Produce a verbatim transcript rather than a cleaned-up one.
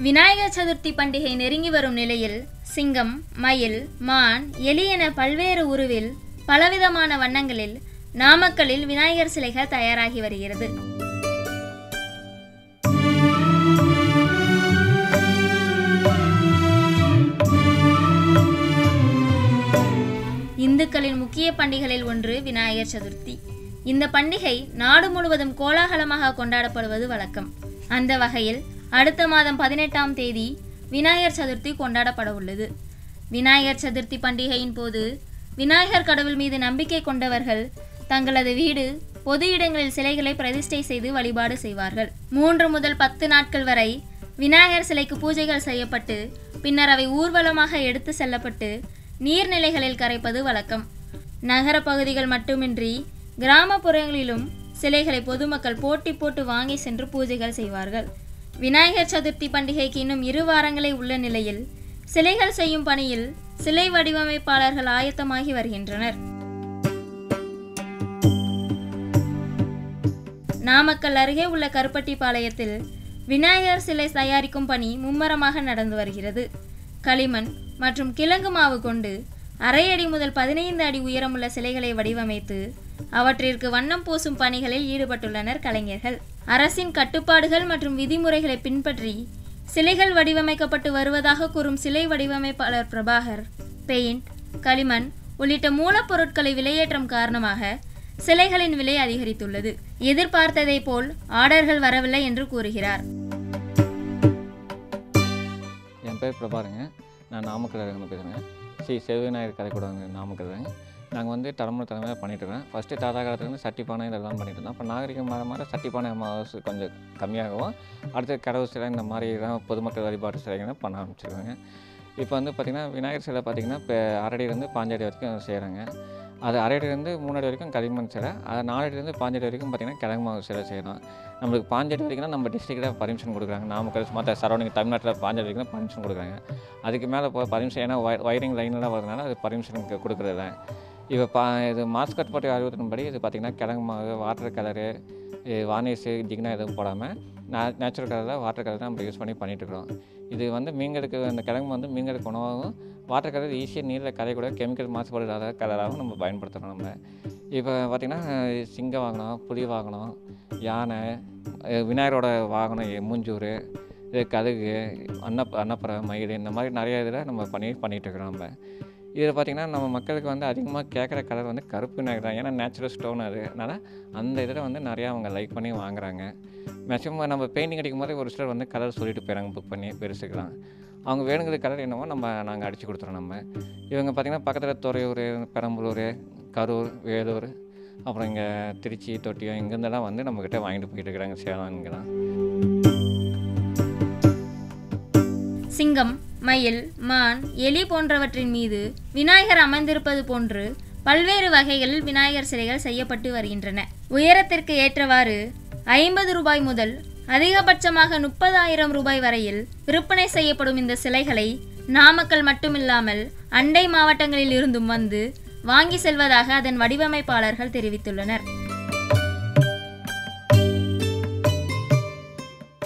விநாயகர் சதுர்த்தி பண்டிகை நெருங்கி வரும் நிலையில் சிங்கம், மயில், மான், எலி என பல்வேறு உருவில் பலவிதமான வண்ணங்களில் நாமக்கல்லில் விநாயகர் சிலைகள் தயாராகி வருகிறது. இந்துக்களின் முக்கிய பண்டிகைகளில் ஒன்று விநாயகர் சதுர்த்தி. இந்த பண்டிகை நாடு முழுவதும் கோலாகலமாக கொண்டாடப்படுவது வழக்கம். அந்த வகையில் அடுத்த மாதம் பதினெட்டாம் தேதி விநாயகர் சதுர்த்தி கொண்டாடப்பட உள்ளது. விநாயகர் சதுர்த்தி பண்டிகையின் போது விநாயகர் கடவுள் மீது நம்பிக்கை கொண்டவர்கள் தங்களது வீடு, பொது இடங்களில் சிலைகளை பிரதிஷ்டை செய்து வழிபாடு செய்வார்கள். மூன்று முதல் பத்து நாட்கள் வரை விநாயகர் சிலைக்கு பூஜைகள் செய்யப்பட்டு பின்னர் அவை ஊர்வலமாக எடுத்து செல்லப்பட்டு நீர்நிலைகளில் கரைப்பது வழக்கம். நகர பகுதிகள் மட்டுமின்றி கிராமப்புறங்களிலும் சிலைகளை பொதுமக்கள் போட்டி போட்டு வாங்கி சென்று பூஜைகள் செய்வார்கள். விநாயகர் சதுர்த்தி பண்டிகைக்கு இன்னும் இரு வாரங்களே உள்ள நிலையில் சிலைகள் செய்யும் பணியில் சிலை வடிவமைப்பாளர்கள் ஆயத்தமாகி வருகின்றனர். நாமக்கல் அருகே உள்ள கருப்பட்டிபாளையத்தில் விநாயகர் சிலை தயாரிக்கும் பணி மும்மரமாக நடந்து வருகிறது. களிமண் மற்றும் கிழங்கு மாவு கொண்டு அரை அடி முதல் பதினைந்து அடி உயரமுள்ள சிலைகளை வடிவமைத்து அவற்றிற்கு வண்ணம் பூசும் பணிகளில் ஈடுபட்டுள்ளனர் கலைஞர்கள். அரசின் கட்டுப்பாடுகள் மற்றும் விதிமுறைகளை பின்பற்றி சிலைகள் வடிவமைக்கப்பட்டு வருவதாக கூறும் சிலை வடிவமைப்பாளர் பிரபாகர், பெயிண்ட், களிமண் உள்ளிட்ட மூலப்பொருட்களை விலையேற்றம் காரணமாக சிலைகளின் விலை அதிகரித்துள்ளது. எதிர்பார்த்ததை போல் ஆர்டர்கள் வரவில்லை என்று கூறுகிறார். என் பேர் பிரபாருங்க. நான் நாமக்கல் இருந்து பேசுகிறேன். ஸ்ரீ செல்விநாயகர் கதை கூட நாமக்கல். நாங்கள் வந்து தலைமுறை தலைமையாக பண்ணிட்டுருக்கோம். ஃபஸ்ட்டு தாத்தா காலத்துலேருந்து சட்டி பானை இதெல்லாம் பண்ணிட்டு இருந்தோம். அப்போ நாகரிகம் மாற மாற சட்டி பானை அமாவாசை கொஞ்சம் கம்மியாகவும் அடுத்து கடவுள் சிலை இந்த மாதிரி தான் பொதுமக்கள் வழிபாட்டு சிலைகளை பண்ண ஆரம்பிச்சிருக்காங்க. இப்போ வந்து பார்த்திங்கன்னா விநாயகர் சிலை பார்த்திங்கன்னா இப்போ அரடியிலேருந்து பாஞ்சடி வரைக்கும் செய்கிறாங்க. அது அரையடிலேருந்து மூணடி வரைக்கும் களிமண் சிலை, அது நாலடிலேருந்து பாஞ்சடி வரைக்கும் பார்த்திங்கன்னா கிழங்கு மாவு சிலை செய்யலாம். நம்மளுக்கு பாஞ்சடி வரைக்கும் நம்ம டிஸ்ட்ரிக்டில் பர்மிஷன் கொடுக்குறாங்க. நாமக்கல் மற்ற சரௌண்டிங் தமிழ்நாட்டில் பாஞ்சடி வரைக்கும் பர்மிஷன் கொடுக்குறாங்க. அதுக்கு மேலே இப்போ பர்மிஷன் ஏன்னா ஒயரிங் லைனெலாம் வரதுனால அது பர்மிஷன் கொடுக்குறதில்ல. இப்போ பா இது மாஸ்க் கட்டுப்பாட்டு அறிவுறுத்தின்படி இது பார்த்திங்கன்னா கிழங்கு மாவு, வாட்டர் கலரு, வார்னிஷு, ஜிக்னா எதுவும் போடாமல் நே நேச்சுரல் கலரில் வாட்டர் கலர் தான் நம்ம யூஸ் பண்ணி பண்ணிகிட்ருக்கோம். இது வந்து மீன்களுக்கு அந்த கிழங்கு வந்து மீன்களுக்கு உணவாகவும் வாட்டர் கலர் ஈஸியாக நீரில் கரைக்கூட கெமிக்கல் மாசுபாடு கலராகவும் நம்ம பயன்படுத்துகிறோம். நம்ம இப்போ பார்த்திங்கன்னா சிங்கம் வாகனம், புலி வாகனம், யானை, விநாயகரோட வாகனம் மூஞ்சூர், இது கழுகு, அன்னப் அன்னப்பறை, மயில் இந்த மாதிரி நிறைய இதில் நம்ம பண்ணி பண்ணிகிட்ருக்குறோம். நம்ம இதில் பார்த்திங்கன்னா நம்ம மக்களுக்கு வந்து அதிகமாக கேட்குற கலர் வந்து கருப்பு விநாயகர் தான். ஏன்னா நேச்சுரல் ஸ்டோன் அது, அதனால் அந்த இதில் வந்து நிறையா அவங்க லைக் பண்ணி வாங்குறாங்க. மேக்ஸிமம் நம்ம பெயிண்டிங் அடிக்கும் போது ஒரு சிலர் வந்து கலர் சொல்லிட்டு போயிறாங்க, புக் பண்ணி பெருசுக்கலாம். அவங்க வேணுங்கிற கலர் என்னவோ நம்ம நாங்கள் அடித்து கொடுத்துறோம். நம்ம இவங்க பார்த்திங்கன்னா பக்கத்தில் துறையூர், பெரம்பலூர், கரூர், வேலூர், அப்புறம் இங்கே திருச்சி, தொட்டியம் இங்கேருந்தெல்லாம் வந்து நம்மக்கிட்ட வாங்கிட்டு போயிட்டு இருக்கிறாங்க. சேலம் இங்கெல்லாம் சிங்கம், மயில், மான், எலி போன்றவற்றின் மீது விநாயகர் அமர்ந்திருப்பது போன்று பல்வேறு வகைகளில் விநாயகர் சிலைகள் செய்யப்பட்டு வருகின்றன. உயரத்திற்கு ஏற்றவாறு ஐம்பது ரூபாய் முதல் அதிகபட்சமாக முப்பதாயிரம் ரூபாய் வரையில் விற்பனை செய்யப்படும் இந்த சிலைகளை நாமக்கல் மட்டுமில்லாமல் அண்டை மாவட்டங்களில் இருந்தும் வந்து வாங்கி செல்வதாக அதன் வடிவமைப்பாளர்கள் தெரிவித்துள்ளனர்.